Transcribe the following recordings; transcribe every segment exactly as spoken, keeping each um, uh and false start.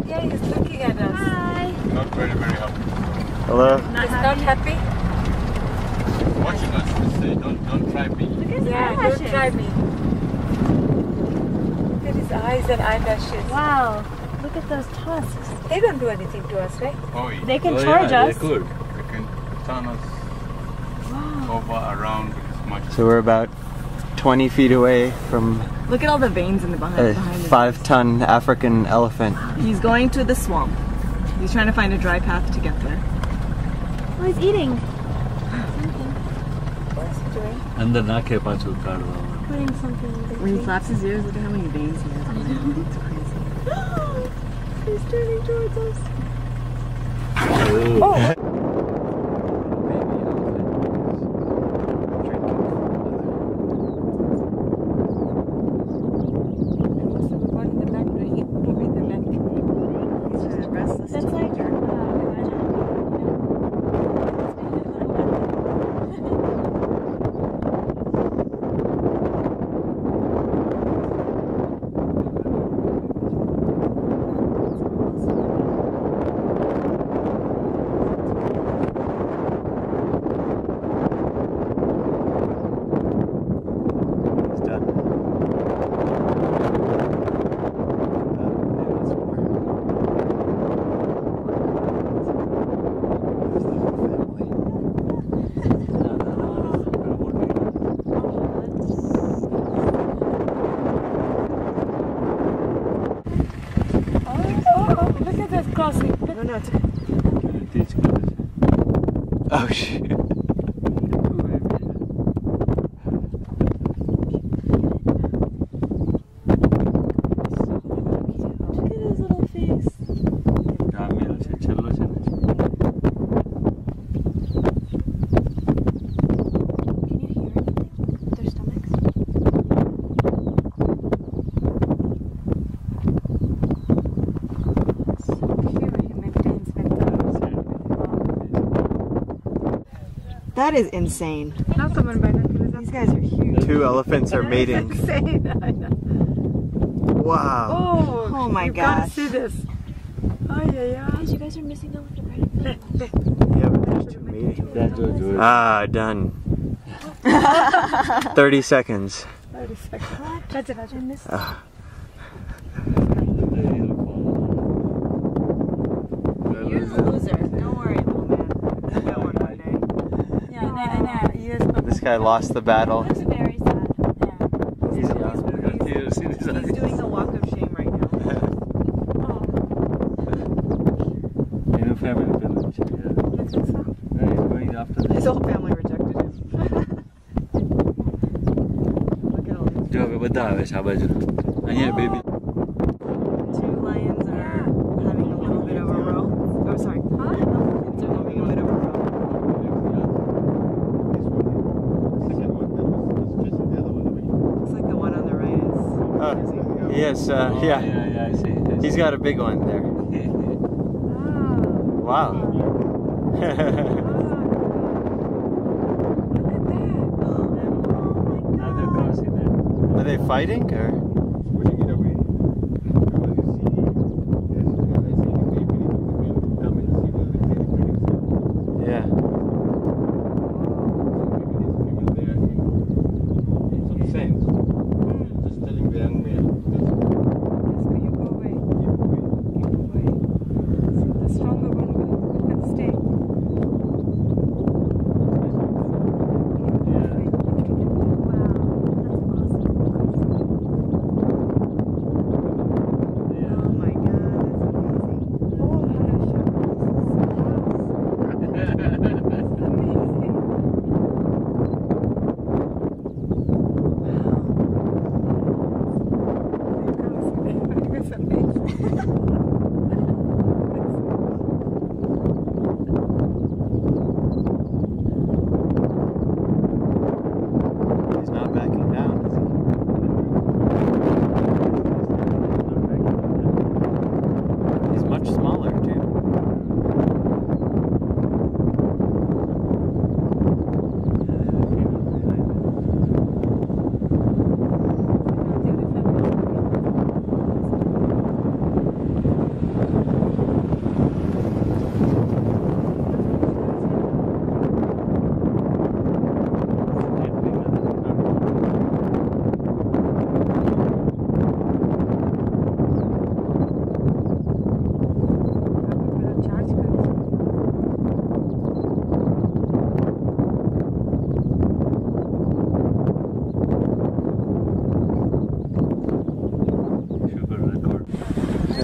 Yeah, he's looking at us. Hi. Not very, very happy. Hello? Not he's happy. not happy? Watching us, we say, don't, don't try me. Look at his Yeah, eyelashes. don't try me. Look at his eyes and eyelashes. Wow. Look at those tusks. They don't do anything to us, right? Oh, yeah. They can Oh, charge yeah, us. they could. They can turn us Wow. over, around as much. So we're about twenty feet away from Look at all the veins in the behind, a behind him. five ton African elephant. He's going to the swamp. He's trying to find a dry path to get there. Oh, he's eating. What's he doing? Under naake pachu kaadu. Putting something in When he flaps his ears, look at how many veins he has. It's crazy. He's turning towards us. Oh! That's like uh, Crossing. No, no, it's okay. Oh shit. look at his little face. Can you hear anything? Their stomachs? That is insane. These guys are huge. Two elephants are mating. Insane. Wow. Oh, Oh my you gotta gosh. see this. Oh, yeah, yeah. Guys, you guys are missing out on right in front of us. Yeah, but there's two mating. Ah, done. thirty seconds. thirty seconds. That's it, I missed it. Ah. You're the loser. Don't worry, little man. You got one more day. Yeah, I know, I know. Yes, but This guy lost the battle. Looks very sad. yeah. He's young. He's doing the walk of shame right now. His whole family rejected him. Look at all these. baby. Two lions are having a little bit of a row. Oh, sorry. Huh? Elephants are having a bit of a row. Looks like the one on the right is. Oh, yes, uh, yeah. yeah, yeah, I see. He's got a big one there. Wow. Look at that. Are they fighting or? Yeah. Just telling the young male. You go away. You go away. The stronger one will, will stay. Wow, that's awesome.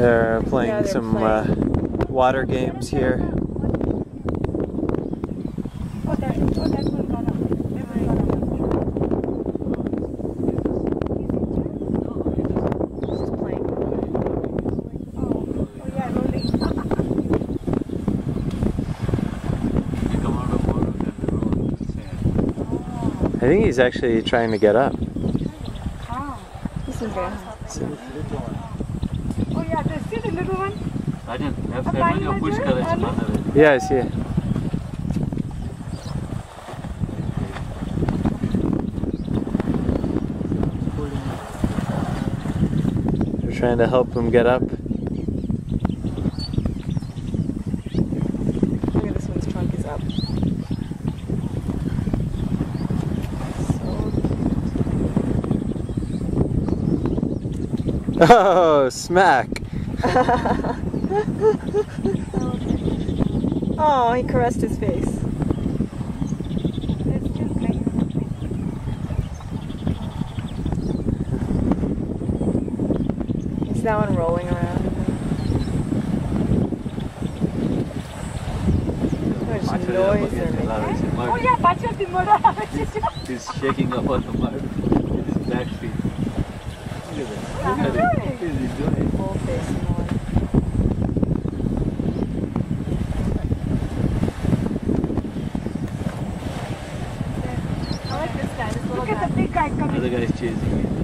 They're playing Yeah, they're some playing. Uh, water games here. Oh, that, oh, that one got up. That one got up. Just playing. Oh, oh yeah, rolling. You come out of water and the road is sand. I think he's actually trying to get up. Ah. This is very hard. Oh yeah, there's still the little one. Rajan, have Apa family ini of push Rajan? colors Anu? mana? Yeah, I see it. They're trying to help him get up. Look at this one's trunk is up. Oh, smack! Oh, he caressed his face. There's still playing. Is that one rolling around? How much noise they're making. Oh yeah, bacha timora. He's shaking up on the mud with his back feet. Look at that. Look at it. He's enjoying. Whole face in the water. I like this guy, this little guy. Look at the big guy coming. Another guy's chasing him.